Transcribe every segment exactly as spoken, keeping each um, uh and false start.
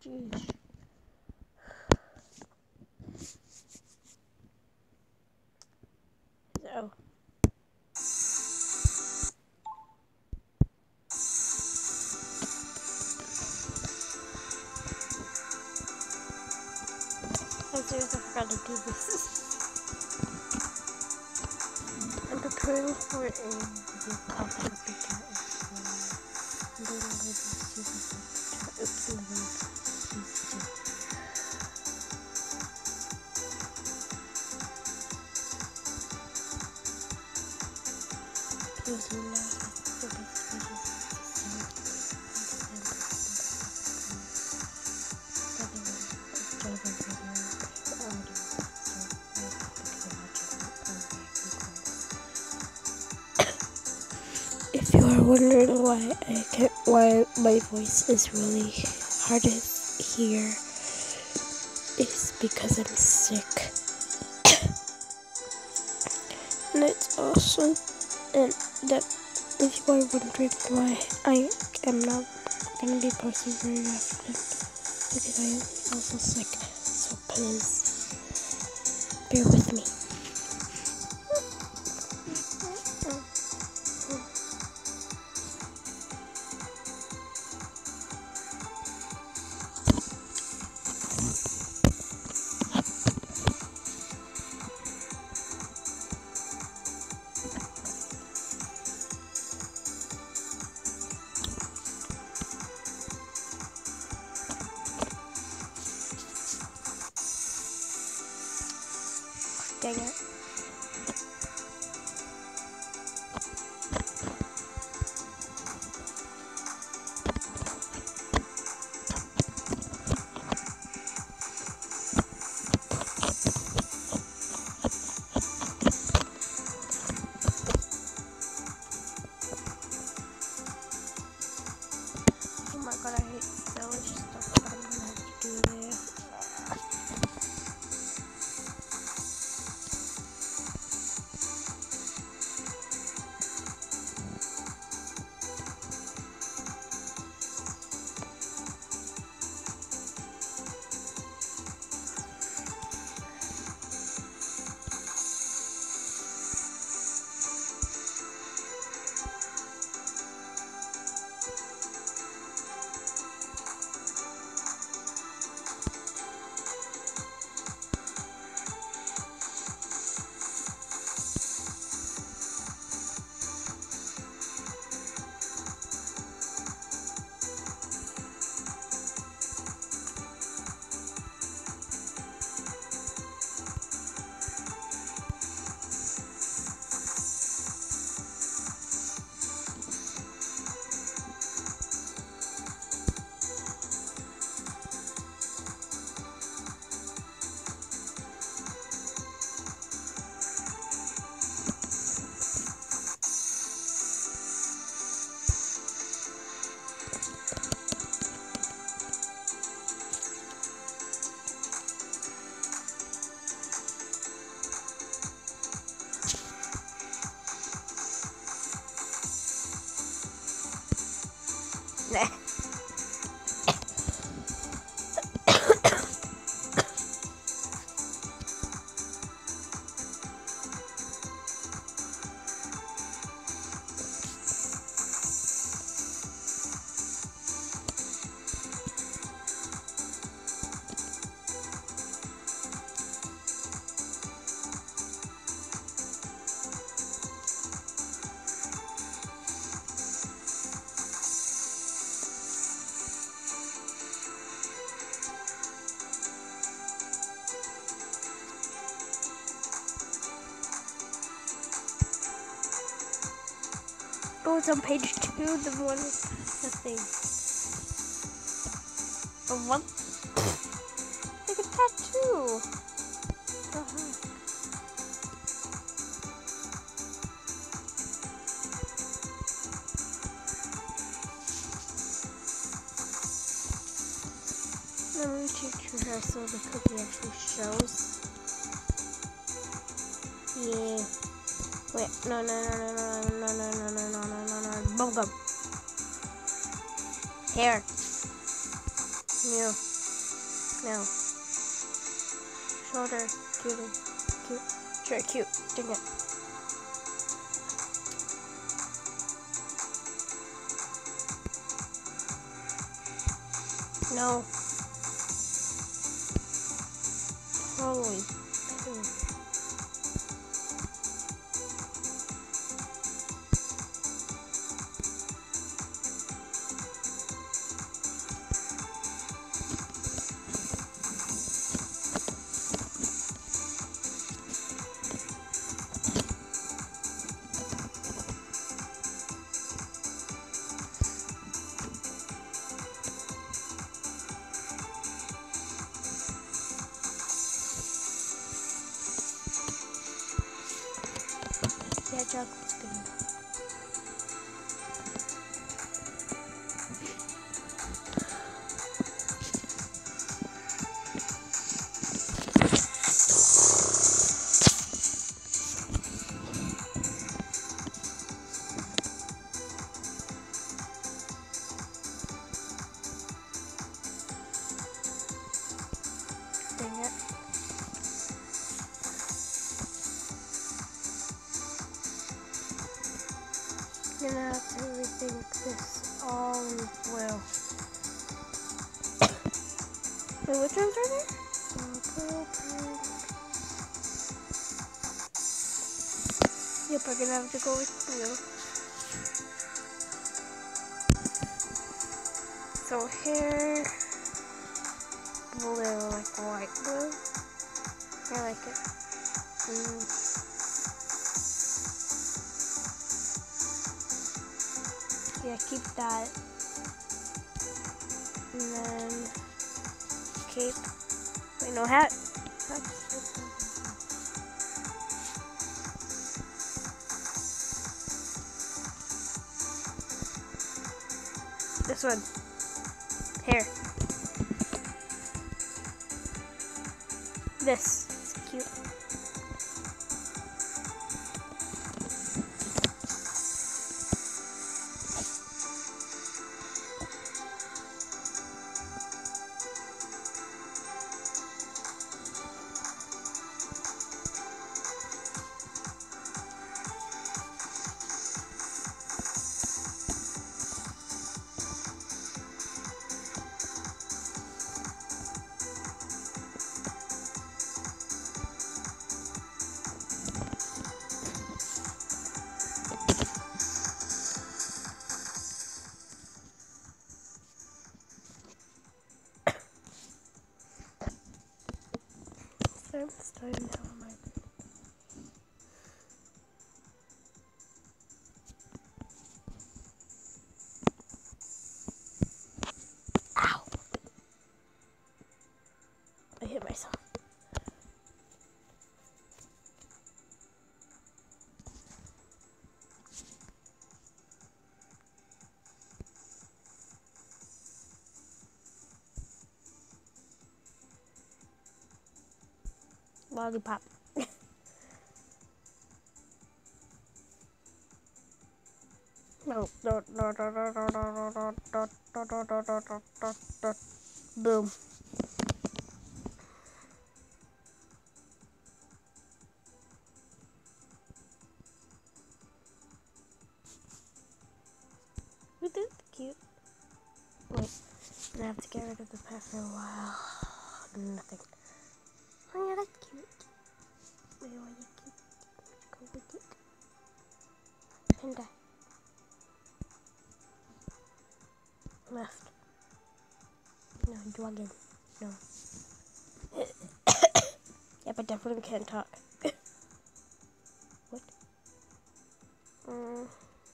Jeez. So. I seriously forgot to do this. I'm preparing for a video copy of the cat. I'm doing a video super Oops, in the room. Please do not the best If you are wondering why I can't, why my voice is really hard to hear, it's because I'm sick, and it's also, and that if you are wondering why I am not gonna be posting very often, because I am also sick. So please bear with me. Dang it. Oh my god, I hate selfish stuff, but I'm gonna have to do this. Nah. Oh, it's on page two, the one, the thing. Oh, what? Like a tattoo. Uh-huh. Let me picture her so the cookie actually shows. Yeah. Wait, no, no, no, no, no, no, no, no, no, no, no, no, no, bubblegum. Hair. New. No. Shoulder, cute, cute, sure, cute. Dang it. No. Holy. Yeah, chocolate's good enough. Dang it. I'm gonna have to rethink this all in blue. Wait, which ones are there? Purple, pink. Yep, I'm gonna have to go with blue. So here, blue, like light blue. I like it. Mm. Yeah, keep that. And then cape. Wait, no hat. This one. Hair. This. It's cute. I'm starting to have my Ow! I hit myself. Lollipop. No, no, no, no, no, no, no, no, no, no, no, no, no, no, no, no. Boom. We did cute. Wait, I have to get rid of the pet for a while. Nothing. Oh yeah, that's cute. Wait, why are you cute? Go with it. Panda. Left. No, dragon. No. Yep, I definitely can't talk. What? Um.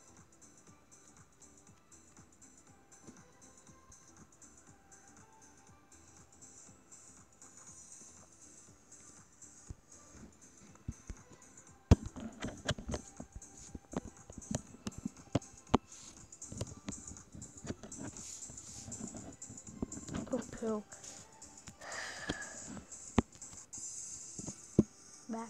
Poo poo. Back.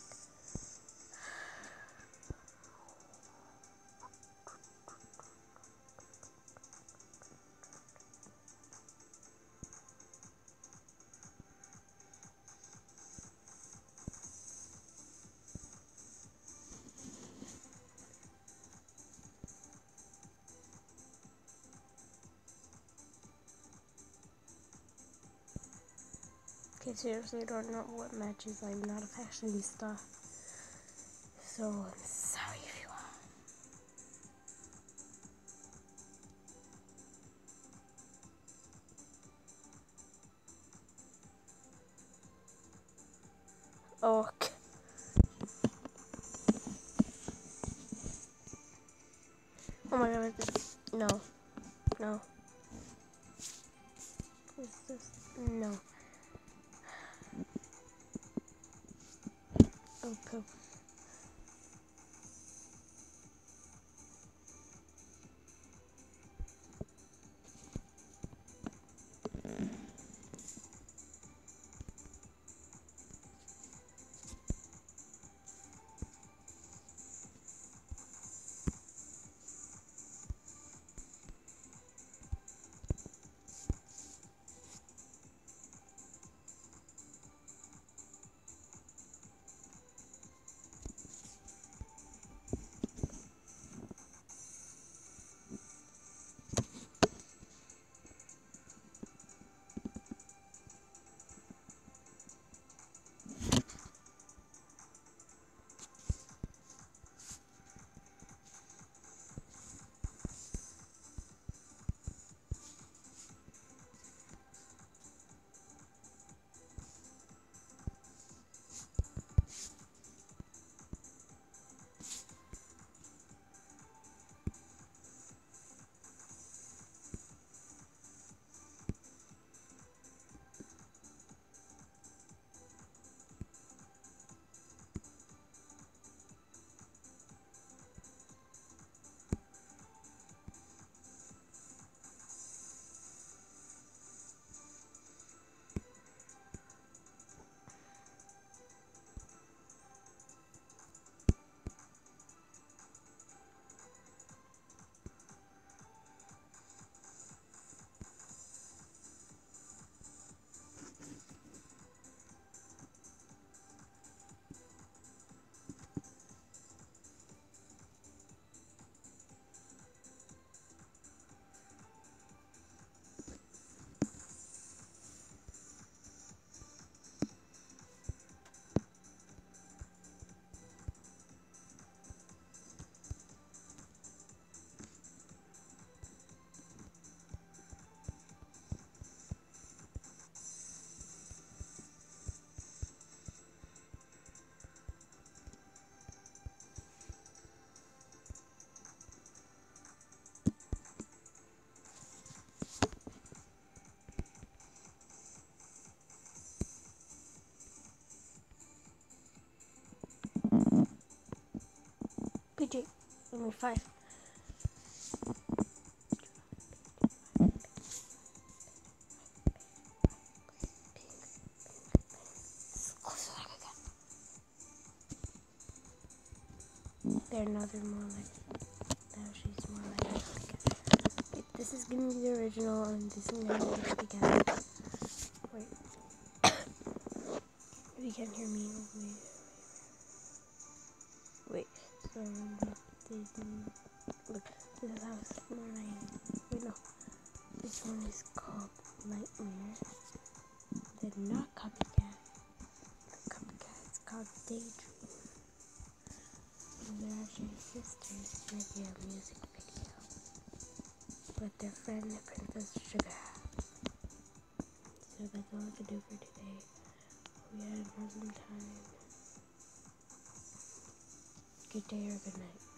Okay, seriously, I don't know what matches. I'm not a fashionista. So, I'm sorry if you are. Okay. Oh my god, this, no. No. What's this? No. Oh, poop. P J, number five. There, now they're more like, now she's more like, okay. Wait, this is gonna be the original, and this is gonna be the copycat. Wait. If you can't hear me, wait. Wait, so, they do, look, this is how it's more like, wait, no. This one is called Nightmare. They're not copycat. The copycat is called Daydream. And they're actually sisters making a music video. But their friend, Princess Sugar. So that's all I can do for today. We had an awesome time. Good day or good night.